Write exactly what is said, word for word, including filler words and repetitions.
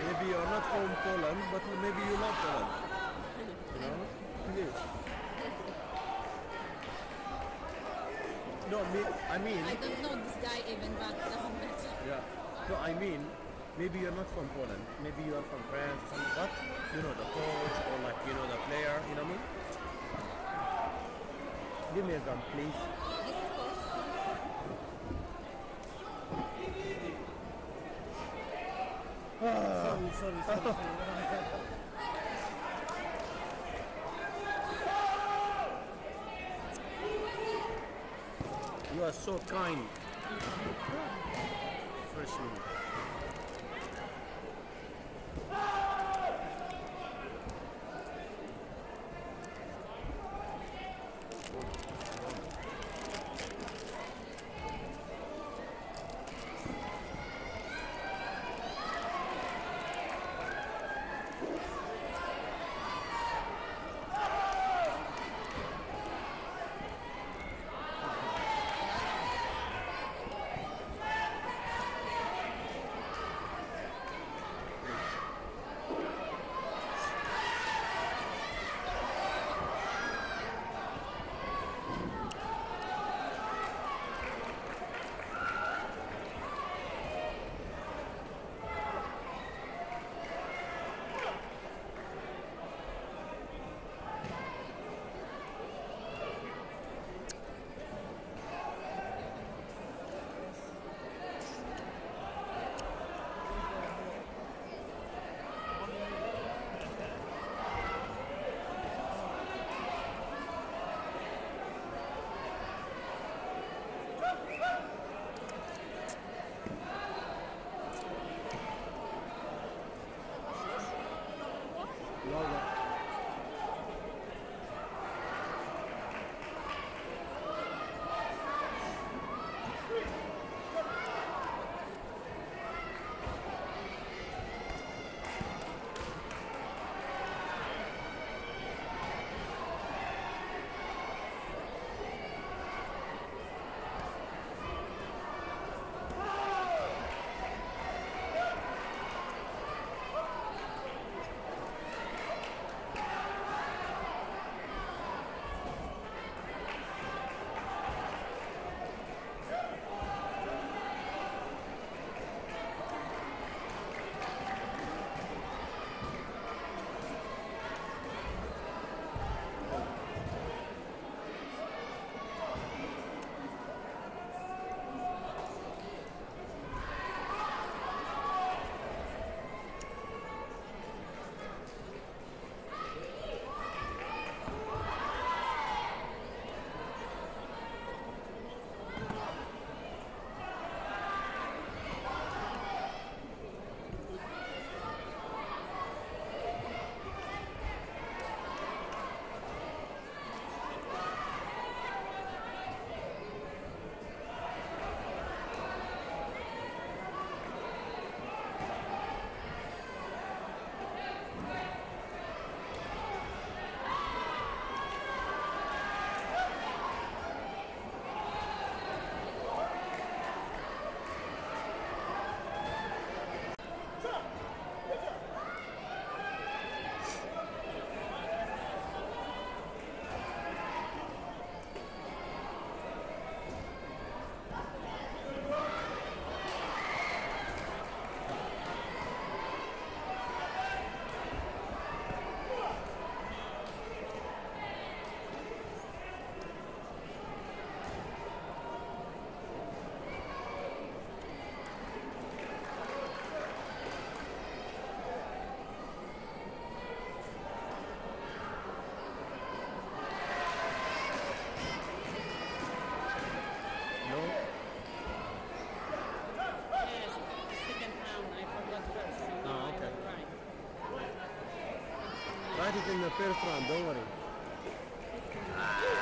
Maybe you're not from Poland, but maybe you love Poland. You know? Please. No, me, I mean... I don't know this guy even, but doesn't matter. Yeah. No, I mean, maybe you're not from Poland. Maybe you're from France or something, but you know the coach or like, you know, the player, you know what I mean? Give me a gun, please. Yes, of course. Ah. Sorry, sorry, sorry. sorry. You are so kind. Freshman. Write it in the first round, don't worry. Ah.